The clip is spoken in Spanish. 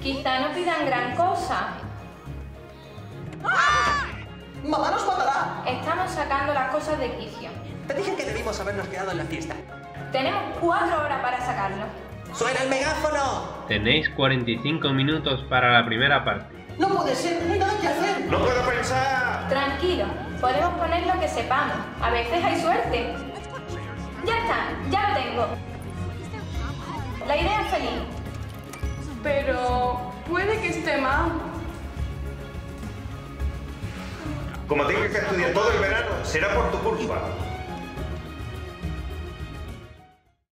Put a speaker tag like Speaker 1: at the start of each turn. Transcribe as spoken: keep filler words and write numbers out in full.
Speaker 1: Quizá no pidan gran cosa.
Speaker 2: ¡Ah! ¡Mamá nos matará!
Speaker 1: Estamos sacando las cosas de quicio.
Speaker 2: Te dije que debimos habernos quedado en la fiesta.
Speaker 1: Tenemos cuatro horas para sacarlo.
Speaker 2: ¡Suena el megáfono!
Speaker 3: Tenéis cuarenta y cinco minutos para la primera parte.
Speaker 2: ¡No puede ser! ¡No hay nada que hacer!
Speaker 4: ¡No puedo pensar!
Speaker 1: Tranquilo, podemos poner lo que sepamos. A veces hay suerte. Ya está, ya lo tengo. La idea es feliz.
Speaker 5: Pero puede que esté mal.
Speaker 4: Como tengas que estudiar todo el verano, será por tu culpa.